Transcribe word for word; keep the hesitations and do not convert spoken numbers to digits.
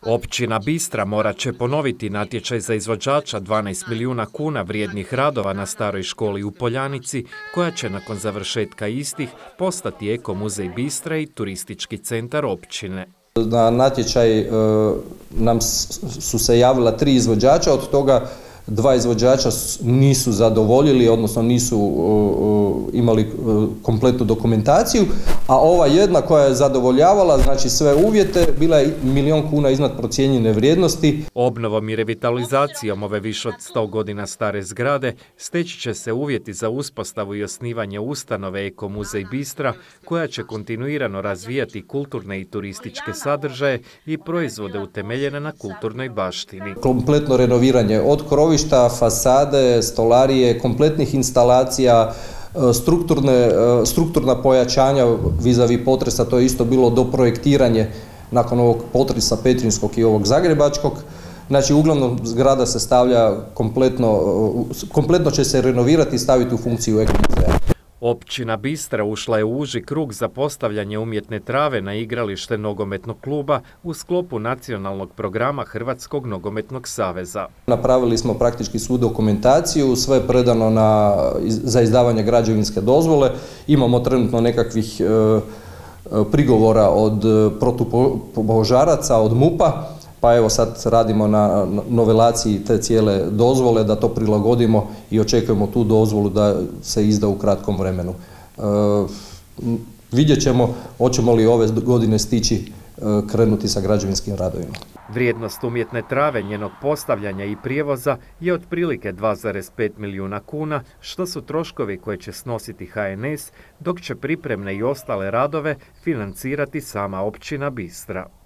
Općina Bistra morat će ponoviti natječaj za izvođača dvanaest milijuna kuna vrijednih radova na staroj školi u Poljanici, koja će nakon završetka istih postati Eko-muzej Bistra i turistički centar općine. Na natječaj e, nam su se javila tri izvođača, od toga dva izvođača nisu zadovoljili, odnosno nisu uh, imali uh, kompletnu dokumentaciju, a ova jedna koja je zadovoljavala, znači sve uvjete, bila je milijon kuna iznad procijenjene vrijednosti. Obnovom i revitalizacijom ove više od sto godina stare zgrade steći će se uvjeti za uspostavu i osnivanje ustanove Eko-muzej Bistra, koja će kontinuirano razvijati kulturne i turističke sadržaje i proizvode utemeljene na kulturnoj baštini. Kompletno renoviranje od krovišta, fasade, stolarije, kompletnih instalacija, strukturne, strukturna pojačanja vis-a-vis potresa, to je isto bilo do projektiranje nakon ovog potresa petrinjskog i ovog zagrebačkog. Znači, uglavnom zgrada se stavlja kompletno, kompletno će se renovirati i staviti u funkciju Eko-muzeja. Općina Bistra ušla je u uži krug za postavljanje umjetne trave na igralište nogometnog kluba u sklopu nacionalnog programa Hrvatskog nogometnog saveza. Napravili smo praktički svu dokumentaciju, sve je predano na, za izdavanje građevinske dozvole. Imamo trenutno nekakvih e, prigovora od protupožaraca, od MUP-a, pa evo sad radimo na novelaciji te cijele dozvole, da to prilagodimo i očekujemo tu dozvolu da se izda u kratkom vremenu. E, vidjet ćemo hoćemo li ove godine stići e, krenuti sa građevinskim radovima. Vrijednost umjetne trave, njenog postavljanja i prijevoza je otprilike dva zarez pet milijuna kuna, što su troškovi koje će snositi H N S, dok će pripremne i ostale radove financirati sama općina Bistra.